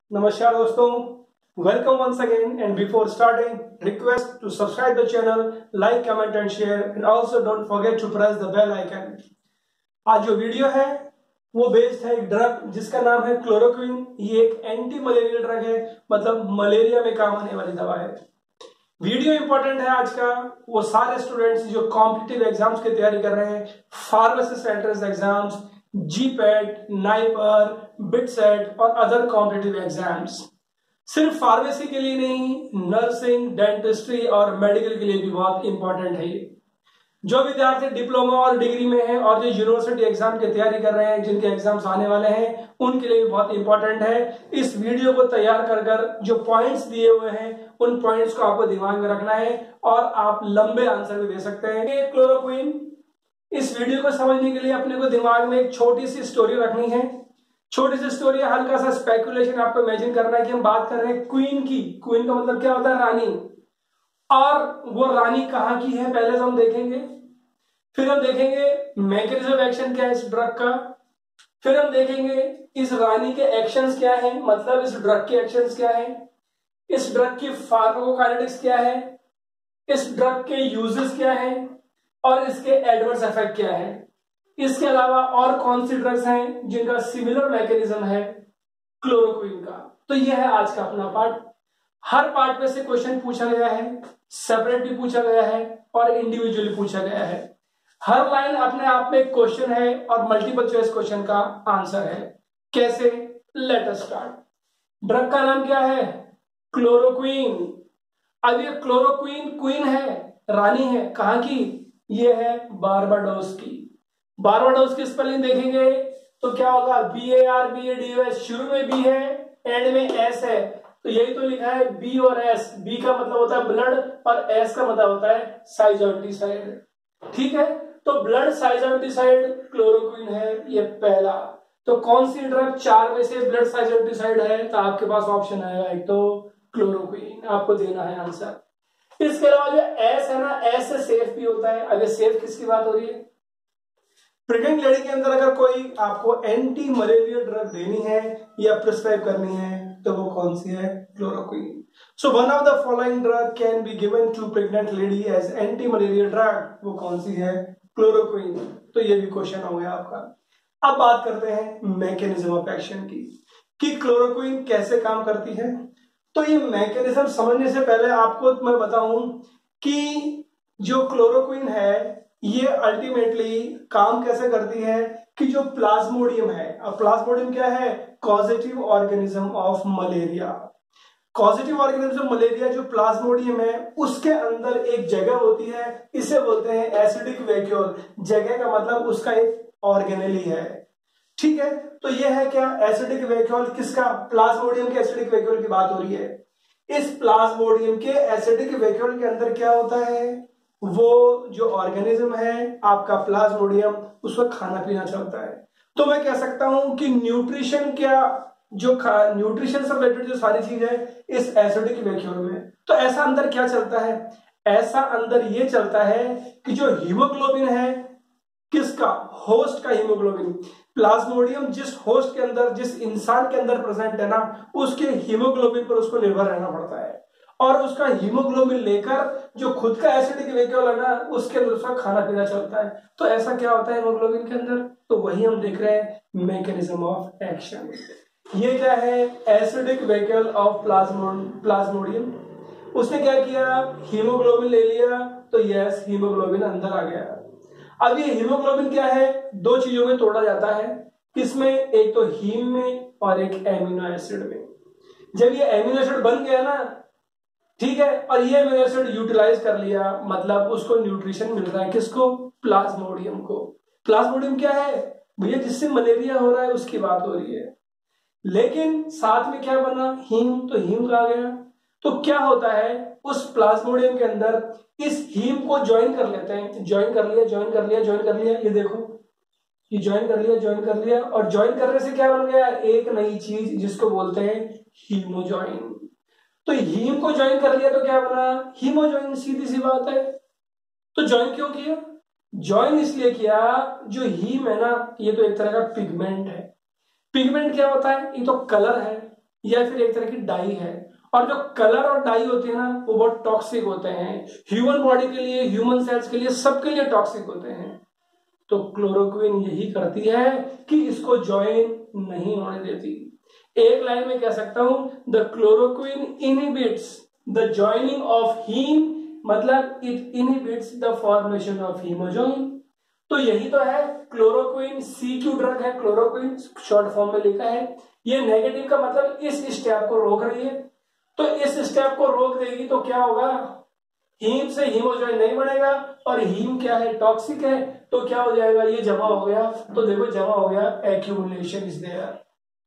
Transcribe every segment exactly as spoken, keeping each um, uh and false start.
नमस्कार दोस्तों, welcome once again and before starting, request to subscribe the channel, like, comment and share and also don't forget to press the bell icon। आज जो video है वो based है एक drug जिसका नाम है क्लोरोक्विन। ये एक एंटी मलेरियल ड्रग है, मतलब मलेरिया में काम आने वाली दवा है। वीडियो इंपॉर्टेंट है आज का वो सारे स्टूडेंट्स जो कॉम्पिटिटिव एग्जाम्स की तैयारी कर रहे हैं, pharmacist entrance exams, GPAT, NIPER, BITSAT और अदर कॉम्पिटिटिव एग्जाम्स। सिर्फ फार्मेसी के लिए नहीं, नर्सिंग, डेंटिस्ट्री और मेडिकल के लिए भी बहुत इंपॉर्टेंट है ये। जो विद्यार्थी डिप्लोमा और डिग्री में हैं और जो यूनिवर्सिटी एग्जाम की तैयारी कर रहे हैं, जिनके एग्जाम्स आने वाले हैं, उनके लिए भी बहुत इंपॉर्टेंट है। इस वीडियो को तैयार कर कर जो पॉइंट्स दिए हुए हैं उन पॉइंट्स को आपको दिमाग में रखना है और आप लंबे आंसर भी दे सकते हैं। ये क्लोरोक्विन, इस वीडियो को समझने के लिए अपने को दिमाग में एक छोटी सी स्टोरी रखनी है। छोटी सी स्टोरी, हल्का सा स्पेकुलेशन आपको इमेजिन करना है कि हम बात कर रहे हैं क्वीन की। क्वीन का मतलब क्या होता है? रानी। और वो रानी कहाँ की है पहले तो हम देखेंगे, फिर हम देखेंगे मैकेनिज्म ऑफ एक्शन क्या है इस ड्रग का, फिर हम देखेंगे इस रानी के एक्शंस क्या है, मतलब इस ड्रग के एक्शंस क्या है, इस ड्रग की फार्माकोकाइनेटिक्स क्या है, इस ड्रग के यूजेस क्या है और इसके एडवर्स इफेक्ट क्या है। इसके अलावा और कौन सी ड्रग्स हैं जिनका सिमिलर मैकेनिज्म है क्लोरोक्विन का। तो यह है आज का अपना पार्ट। हर पार्ट में से क्वेश्चन पूछा गया है, सेपरेट भी पूछा गया है और इंडिविजुअली पूछा गया है। हर लाइन अपने आप में एक क्वेश्चन है और मल्टीपल चॉइस क्वेश्चन का आंसर है। कैसे? Let us start. ड्रग का नाम क्या है? क्लोरोक्विन। अब ये क्लोरोक्विन क्वीन है, रानी है, कहां की? ये है बारबाडोस की। बारबाडोस की स्पेलिंग देखेंगे तो क्या होगा? B A R B A D S. शुरू में बी है, एंड में एस है, तो यही तो लिखा है बी और एस। बी का मतलब होता है ब्लड और एस का मतलब होता है साइजोंटिसाइड। ठीक है, तो ब्लड साइजोंटिसाइड क्लोरोक्विन है ये पहला। तो कौन सी ड्रग चार में से ब्लड साइजोंटिसाइड है? तो आपके पास ऑप्शन आएगा एक तो क्लोरोक्विन, आपको देना है आंसर। इसके अलावा जो एस है ना, एस से सेफ भी होता है। अब ये सेफ किसकी बात हो रही है? प्रेग्नेंट लेडी के अंदर अगर कोई आपको एंटी मलेरियल ड्रग देनी है या प्रिस्क्राइब करनी है तो वो कौन सी है? Chloroquine. So one of the following drug can be given to pregnant lady as anti malarial drug. वो कौन सी है? क्लोरोक्विन। तो ये भी क्वेश्चन हो गया आपका। अब बात करते हैं मैकेनिज्म ऑफ एक्शन की, कि क्लोरोक्विन कैसे काम करती है। तो ये मैकेनिज्म समझने से पहले आपको मैं बताऊं कि जो क्लोरोक्विन है ये अल्टीमेटली काम कैसे करती है, कि जो प्लाज्मोडियम है, अब प्लाज्मोडियम क्या है? Causative organism of malaria. Causative organism malaria जो प्लाज्मोडियम है उसके अंदर एक जगह होती है, इसे बोलते हैं एसिडिक वैक्यूल। जगह का मतलब उसका एक ऑर्गेनेली है। ठीक है, तो ये है क्या? Acidic vacuole. किसका? प्लाज्मोडियम के एसिडिक वैक्यूल की बात हो रही है। इस प्लाज्मोडियम के एसिडिक वैक्यूल के अंदर क्या होता है? वो जो ऑर्गेनिज्म है आपका प्लाज्मोडियम, उसमें खाना पीना चलता है। तो मैं कह सकता हूं कि न्यूट्रिशन क्या, जो न्यूट्रिशन से रिलेटेड जो सारी चीज है इस एसिडिक वैक्यूल में। तो ऐसा अंदर क्या चलता है? ऐसा अंदर ये चलता है कि जो हीमोग्लोबिन है, किसका? होस्ट का हीमोग्लोबिन। प्लाज्मोडियम जिस होस्ट के अंदर, जिस इंसान के अंदर प्रेजेंट है ना, उसके हीमोग्लोबिन पर उसको निर्भर रहना पड़ता है और उसका हीमोग्लोबिन लेकर जो खुद का एसिडिक वैक्यूल है ना, उसके अंदर उसका खाना पीना चलता है। तो ऐसा क्या होता है हीमोग्लोबिन के अंदर? तो वही हम देख रहे हैं मैकेनिज्म ऑफ एक्शन। ये क्या है? Acidic vacuole of plasmodium. उसने क्या किया? हीमोग्लोबिन ले लिया, तो यस हीमोग्लोबिन अंदर आ गया। अब ये हीमोग्लोबिन क्या है? दो चीजों में तोड़ा जाता है। किसमें? एक तो हीम में और एक एमिनो एसिड में। जब ये एमिनो एसिड बन गया ना, ठीक है, और ये एमिनो एसिड यूटिलाइज कर लिया, मतलब उसको न्यूट्रिशन मिल रहा है। किसको? प्लाज्मोडियम को। प्लाज्मोडियम क्या है भैया? जिससे मलेरिया हो रहा है उसकी बात हो रही है। लेकिन साथ में क्या बना? हीम। तो हीम कहा गया। तो क्या होता है उस प्लाज्मोडियम के अंदर? इस हीम को ज्वाइन कर लेते हैं। ज्वाइन कर लिया, ज्वाइन कर लिया, ज्वाइन कर लिया, ये देखो, ये ज्वाइन कर लिया, ज्वाइन कर लिया, और ज्वाइन करने से क्या बन गया? एक नई चीज जिसको बोलते हैं हीमोजॉइन। तो हीम को ज्वाइन कर लिया तो क्या बना? हीमोजॉइन। सीधी सी बात है। तो ज्वाइन क्यों किया? ज्वाइन इसलिए किया, जो हीम है ना, ये तो एक तरह का पिगमेंट है। पिगमेंट क्या होता है? ये तो कलर है। या फिर एक तरह की डाई है। और जो कलर और डाई होते हैं ना वो बहुत टॉक्सिक होते हैं, ह्यूमन बॉडी के लिए, ह्यूमन सेल्स के लिए, सबके लिए टॉक्सिक होते हैं। तो क्लोरोक्विन यही करती है कि इसको ज्वाइन नहीं होने देती। एक लाइन में कह सकता हूं, the chloroquine inhibits the joining of heme, मतलब it inhibits the formation of hemozoin. तो यही तो है क्लोरोक्विन, सी क्यू ड्रग है क्लोरोक्विन, शॉर्ट फॉर्म में लिखा है। ये नेगेटिव का मतलब इस स्टेप को रोक रही है। तो इस स्टेप को रोक देगी तो क्या होगा, हीम से हीमोजोइन नहीं बनेगा, और हीम क्या है, टॉक्सिक है, तो क्या हो जाएगा, ये जमा हो गया। तो देखो जमा हो गया, एक्यूमुलेशन इज देयर।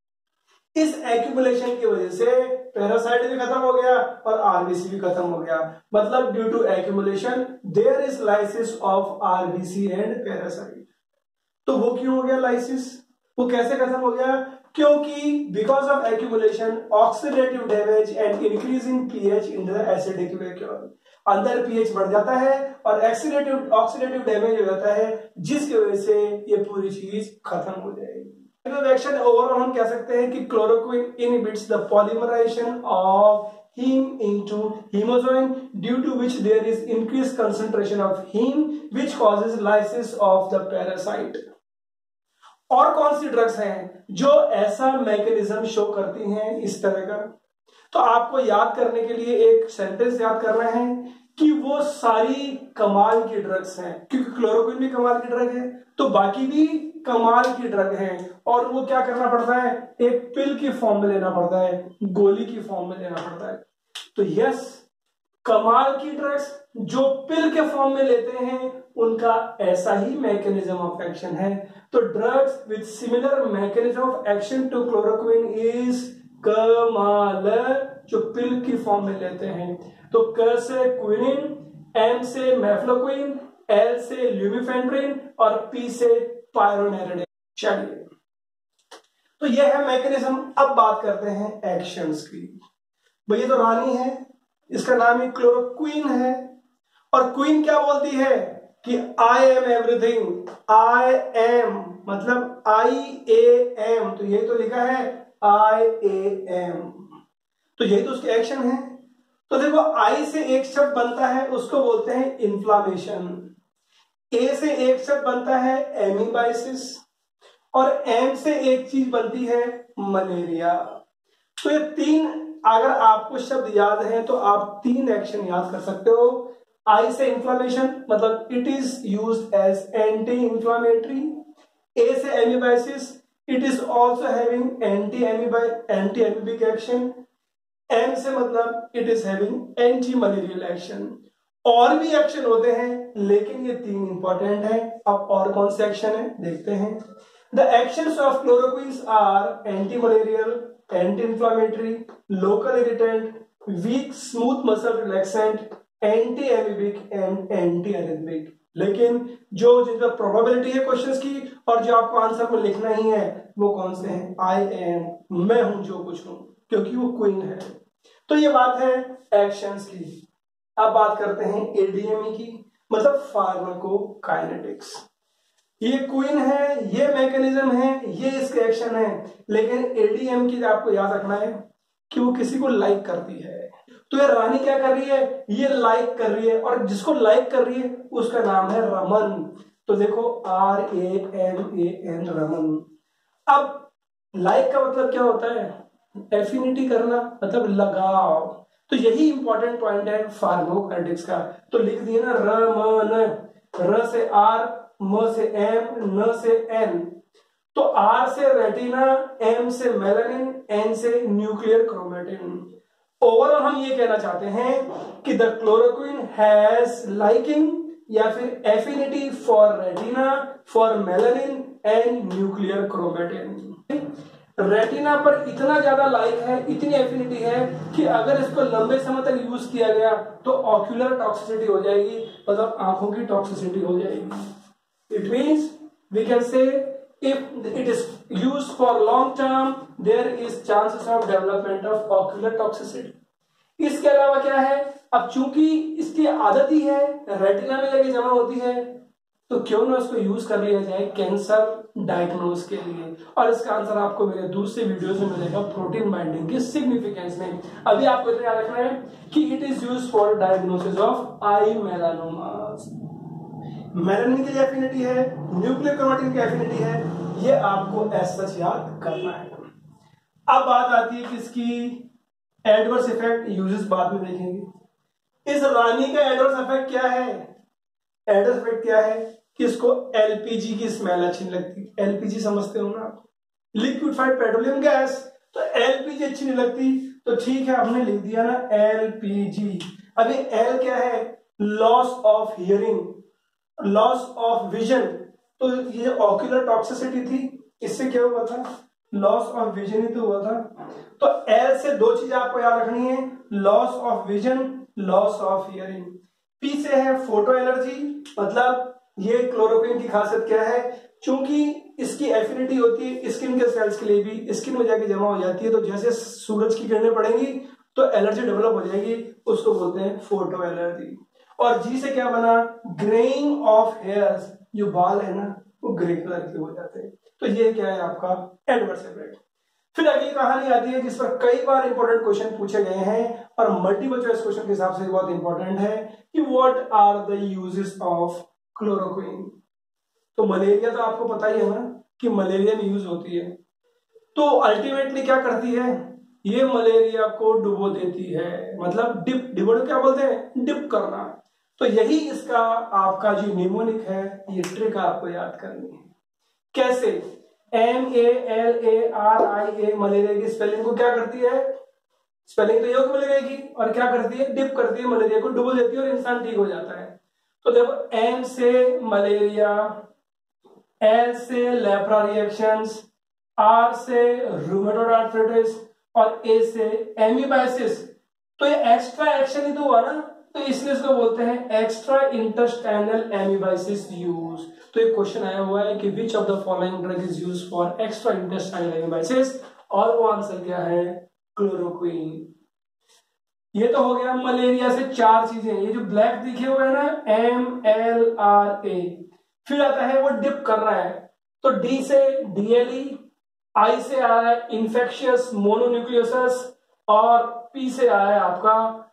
इस एक्यूमुलेशन की वजह से पैरासाइट भी खत्म हो गया और आरबीसी भी खत्म हो गया। मतलब due to accumulation there is lysis of RBC and parasite. तो वो क्यों हो गया लाइसिस, वो कैसे खत्म हो गया, क्योंकि because of accumulation oxidative damage and increase in pH in the acidic vacuole, अंदर पीएच बढ़ जाता है और ऑक्सीडेटिव ऑक्सीडेटिव डैमेज हो जाता है, जिसकी वजह से ये पूरी चीज खत्म हो जाएगी। रिएक्शन ओवरऑल हम कह सकते हैं कि chloroquine inhibits the polymerisation of heme into hemozoin, due to which there is increased concentration of heme which causes lysis of the parasite। और कौन सी ड्रग्स हैं जो ऐसा मैकेनिज्म शो करती हैं इस तरह का, तो आपको याद करने के लिए एक सेंटेंस याद करना है कि वो सारी कमाल की ड्रग्स हैं, क्योंकि क्लोरोक्विन भी कमाल की ड्रग है तो बाकी भी कमाल की ड्रग है। और वो क्या करना पड़ता है, एक पिल की फॉर्म में लेना पड़ता है, गोली की फॉर्म में लेना पड़ता है। तो यस, कमाल की ड्रग्स जो पिल के फॉर्म में लेते हैं उनका ऐसा ही मैकेनिज्म ऑफ एक्शन है। तो drugs with similar mechanism of action to chloroquine is कमाल, जो पिल की फॉर्म में लेते हैं। तो क से क्विनिन, एम से मेफ्लोक्विन, एल से ल्यूमिफेंड्रिन और पी से पायरोनेरिडिन। चलिए, तो यह है मैकेनिज्म। अब बात करते हैं एक्शंस की। भैया तो रानी है, इसका नाम ही क्लोरोक्विन है, और क्वीन क्या बोलती है कि I am everything, I am मतलब आई ए एम, तो यही तो लिखा है आई ए एम, तो यही तो उसके एक्शन है। तो देखो आई से एक शब्द बनता है उसको बोलते हैं इन्फ्लामेशन, ए से एक शब्द बनता है एमीबाइसिस, और एम से एक चीज बनती है मलेरिया। तो ये तीन, अगर आपको शब्द याद है तो आप तीन एक्शन याद कर सकते हो। आई से इन्फ्लामेशन मतलब it is used as anti inflammatory. A से amoebiasis, it is also having anti amoebi anti amoebic action. M से मतलब it is having anti malarial action. और भी एक्शन होते हैं लेकिन ये तीन इंपॉर्टेंट है। अब और कौन से एक्शन है देखते हैं। The actions of chloroquines are anti malarial, anti inflammatory, local irritant, weak smooth muscle relaxant, anti amoebic and anti arrhythmic. लेकिन जो जिनका प्रोबेबिलिटी है क्वेश्चंस की और जो आपको आंसर में लिखना ही है वो कौन से हैं, आई एम, मैं हूं जो कुछ हूं, क्योंकि वो क्वीन है। तो ये बात है एक्शंस की। अब बात करते हैं एडीएमई की, मतलब फार्माकोकाइनेटिक्स। ये क्वीन है, ये मैकेनिज्म है, ये इसके एक्शन है, लेकिन एडीएम की आपको याद रखना है कि वो किसी को लाइक करती है। तो ये रानी क्या कर रही है, ये लाइक कर रही है, और जिसको लाइक कर रही है उसका नाम है रमन। तो देखो R A M A N, Raman. अब लाइक का मतलब क्या होता है, एफिनिटी करना, मतलब लगाव। तो यही इंपॉर्टेंट पॉइंट है फार्माकोकाइनेटिक्स का। तो लिख दिए ना रमन, र से आर, म से एम, न से एन। तो आर से रेटिना, एम से मेलानिन, एन से न्यूक्लियर क्रोमेटिन। ओवरऑल हम ये कहना चाहते हैं कि द क्लोरोक्विन हैज लाइकिंग या फिर affinity for retina, for melanin and nuclear chromatin. Retina पर इतना ज्यादा लाइक है, इतनी एफिनिटी है कि अगर इसको लंबे समय तक यूज किया गया तो ऑक्यूलर टॉक्सिसिटी हो जाएगी, मतलब आंखों की टॉक्सिसिटी हो जाएगी। It means we can say if it is used for long term there is chances of development of ocular toxicity। इसके अलावा क्या है, अब चूंकि इसकी आदत ही है रेटिना में जाके जमा होती है तो क्यों ना उसको यूज कर लिया जाए कैंसर डायग्नोज के लिए। और इसका आंसर आपको मेरे दूसरे वीडियोस में मिलेगा प्रोटीन बाइंडिंग की सिग्निफिकेंस में। अभी आपको इतना याद रखना है कि it is used for diagnosis of eye melanomas. Melanin की एफिनिटी है, न्यूक्लियर क्रोमैटिन की एफिनिटी है, ये आपको एज सच याद करना है। अब बात आती है किसकी, एडवर्स इफेक्ट यूजेस बाद में देखेंगे। इस रानी का एडवर्स इफेक्ट क्या है, एडवर्स इफेक्ट क्या है कि इसको एलपीजी की स्मेल अच्छी नहीं लगती। एलपीजी समझते हो ना आप, लिक्विफाइड पेट्रोलियम गैस, तो एलपीजी अच्छी नहीं लगती, तो ठीक है हमने लिख दिया ना एलपीजी। अभी एल क्या है, loss of hearing, loss of vision, तो ये ऑक्यूलर टॉक्सिसिटी थी, इससे क्या हुआ था, लॉस ऑफ विजन ही तो हुआ था। तो एल से दो चीजें आपको याद रखनी है, loss of vision, loss of hearing. P से है फोटो एलर्जी, मतलब ये क्लोरोक्विन की खासियत क्या है, क्योंकि इसकी एफिनिटी होती है स्किन के सेल्स के लिए भी, स्किन में जाके जमा हो जाती है, तो जैसे सूरज की किरणें पड़ेंगी तो एलर्जी डेवलप हो जाएगी, उसको बोलते हैं फोटो एलर्जी। और जी से क्या बना, ग्रेइंग ऑफ हेयर्स, जो बाल है ना वो ग्रे कलर के हो जाते हैं। तो ये क्या है आपका एडवर्स इफेक्ट। फिर अगली कहानी आती है जिस पर कई बार इंपॉर्टेंट क्वेश्चन पूछे गए हैं और मल्टीपल चॉइस क्वेश्चन के हिसाब से बहुत इंपॉर्टेंट है कि what are the uses of chloroquine. तो मलेरिया तो आपको पता ही है ना कि मलेरिया में यूज होती है, तो अल्टीमेटली क्या करती है, ये मलेरिया को डुबो देती है, मतलब डिप, डिबो क्या बोलते हैं, डिप करना। तो यही इसका आपका जो निमोनिक है, ये ट्रिक आपको याद करनी है। कैसे, M A L A R I A, malaria की स्पेलिंग को क्या करती है, स्पेलिंग तो योग मलेरिया की, और क्या करती है, डिप करती है, मलेरिया को डुबो देती है और इंसान ठीक हो जाता है। तो देखो एम से मलेरिया, एल से लेप्रा रिएक्शंस, आर से रूमेटॉइड आर्थराइटिस और ए से एमीबाइसिस। तो ये एक्स्ट्रा एक्शन ही तो हुआ ना, तो इसलिए इसको बोलते हैं एक्स्ट्रा इंटेस्टाइनल एमीबाइसिस यूज। तो एक क्वेश्चन आया हुआ है कि which of the following drug is used for extra intestinal amoebiasis, और वो आंसर क्या है, क्लोरोक्विन। ये तो हो गया मलेरिया से चार चीजें, ये जो ब्लैक दिखे हुए है ना एम एल आर ए। फिर आता है वो डिप कर रहा है, तो डी से डीएलई, आई से आ रहा है इंफेक्शियस मोनोन्यूक्लियोसिस, और पी से आया है आपका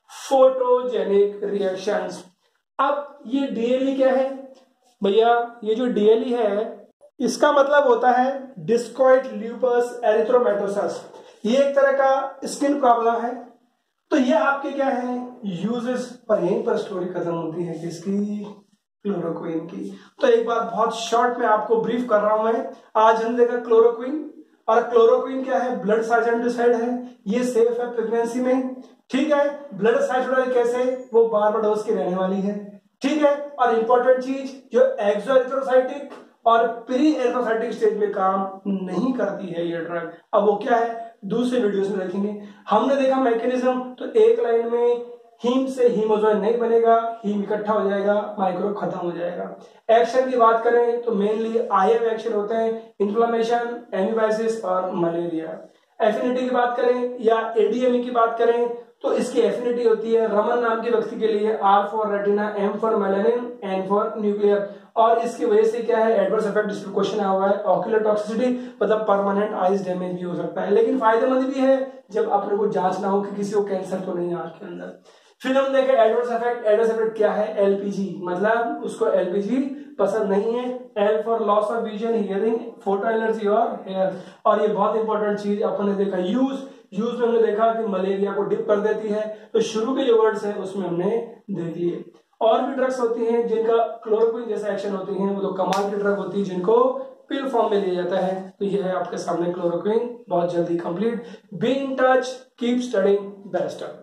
फोटोजेनिक रिएक्शंस। अब ये डीएलई क्या है भैया, ये जो डीएलई है इसका मतलब होता है डिस्कॉइड ल्यूपस एरिथ्रोमेटोसस। ये एक तरह का स्किन प्रॉब्लम है। तो ये आपके क्या है यूजेस, पर यहीं पर स्टोरी खत्म होती है किसकी, क्लोरोक्विन की। तो एक बार बहुत शॉर्ट में आपको ब्रीफ कर रहा हूं मैं। आज हम देखा क्लोरोक्विन, और क्लोरोक्विन क्या है, ब्लड साइटोसाइड है, ये सेफ है प्रेगनेंसी में, ठीक है। ब्लड साइटोसाइड कैसे, वो बारबाडोस की रहने वाली है, ठीक है। और इंपॉर्टेंट चीज, जो एक्सोएरिथ्रोसाइटिक और प्री एरिथ्रोसाइटिक स्टेज में काम नहीं करती है ये ड्रग। अब वो क्या है दूसरे वीडियोस में देखेंगे। हमने देखा मैकेनिज्म, तो एक लाइन में हीम से हीमोजोइन नहीं बनेगा, हीम इकट्ठा हो जाएगा, माइक्रोब खत्म हो जाएगा। एक्शन की बात करें तो मेनली आईएम एक्शन होते हैं, इन्फ्लेमेशन, एमीबाइसिस और मलेरिया। एफिनिटी की बात करें या एडीएमई की बात करें तो इसकी एफिनिटी होती है रमन नाम के व्यक्ति के लिए, R for retina, M for melanin, N for nuclear. और इसकी वजह से क्या है एडवर्स इफेक्ट, जिस पर क्वेश्चन आया हुआ है ऑक्यूलर टॉक्सिसिटी, मतलब परमानेंट आईज डैमेज भी हो सकता है, लेकिन फायदेमंद भी है जब अपने को जांचना हो कि किसी को कैंसर तो नहीं है आंख के अंदर। फिर हम देखें एडवर्स इफेक्ट, एडवर्स इफेक्ट क्या है, एलपीजी, मतलब उसको एलपीजी पसंद नहीं है। L for loss of vision, hearing, photo allergy और हेयर। और ये बहुत इंपॉर्टेंट चीज अपन ने देखा यूज, यूज में हमने देखा कि मलेरिया को डिप कर देती है। तो शुरू के जो वर्ड्स हैं उसमें हमने देख लिए। और भी ड्रग्स होती हैं जिनका क्लोरोक्विन जैसा एक्शन होती है, वो तो कमाल की ड्रग होती है जिनको पिल फॉर्म में लिया जाता है। तो ये है आपके सामने क्लोरोक्विन, बहुत जल्दी complete. Be in touch, keep studying, best.